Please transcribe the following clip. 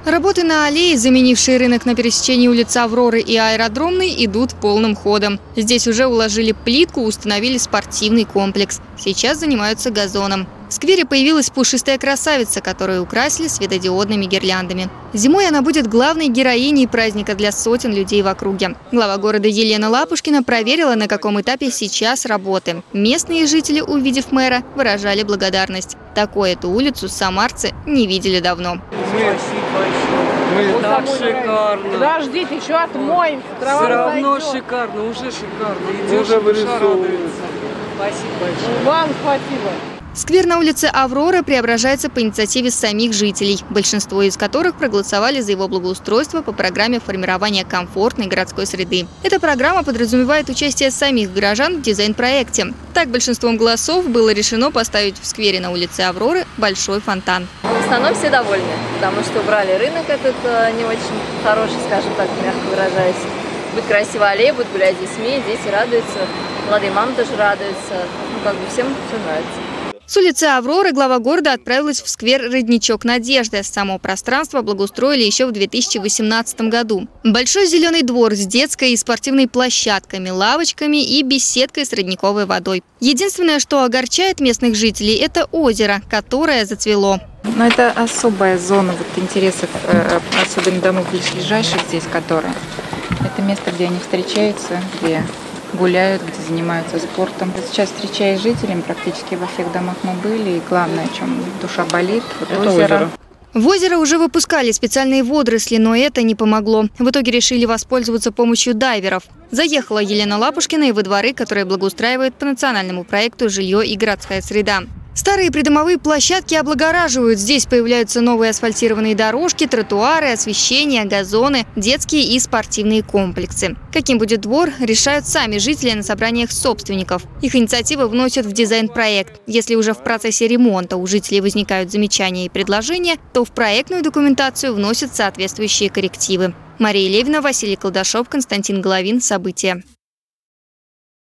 Работы на аллее, заменившие рынок на пересечении улицы Авроры и Аэродромной, идут полным ходом. Здесь уже уложили плитку, установили спортивный комплекс. Сейчас занимаются газоном. В сквере появилась пушистая красавица, которую украсили светодиодными гирляндами. Зимой она будет главной героиней праздника для сотен людей в округе. Глава города Елена Лапушкина проверила, на каком этапе сейчас работы. Местные жители, увидев мэра, выражали благодарность. Такой эту улицу самарцы не видели давно. Мы так шикарно. Подождите, еще отмоем. Все равно шикарно, уже шикарно. Идешь, душа радуется. Спасибо большое. Вам спасибо. Сквер на улице Авроры преображается по инициативе самих жителей, большинство из которых проголосовали за его благоустройство по программе формирования комфортной городской среды. Эта программа подразумевает участие самих горожан в дизайн-проекте. Так, большинством голосов было решено поставить в сквере на улице Авроры большой фонтан. В основном все довольны, потому что убрали рынок этот не очень хороший, скажем так, мягко выражаясь. Будет красивая аллея, будут гулять с детьми, дети радуются, молодые мамы тоже радуются. Всем все нравится. С улицы Авроры глава города отправилась в сквер «Родничок Надежды». Само пространство благоустроили еще в 2018 году. Большой зеленый двор с детской и спортивной площадками, лавочками и беседкой с родниковой водой. Единственное, что огорчает местных жителей – это озеро, которое зацвело. Но это особая зона интересов, особенно домов близлежащих здесь, которые. Это место, где они встречаются, где гуляют, где занимаются спортом. Сейчас, встречаясь с жителями, практически во всех домах мы были. И главное, о чем душа болит, это озеро. В озеро уже выпускали специальные водоросли, но это не помогло. В итоге решили воспользоваться помощью дайверов. Заехала Елена Лапушкина и во дворы, которые благоустраивает по национальному проекту «Жилье и городская среда». Старые придомовые площадки облагораживают. Здесь появляются новые асфальтированные дорожки, тротуары, освещение, газоны, детские и спортивные комплексы. Каким будет двор, решают сами жители на собраниях собственников. Их инициативы вносят в дизайн-проект. Если уже в процессе ремонта у жителей возникают замечания и предложения, то в проектную документацию вносят соответствующие коррективы. Мария Левина, Василий Колдашов, Константин Головин. События.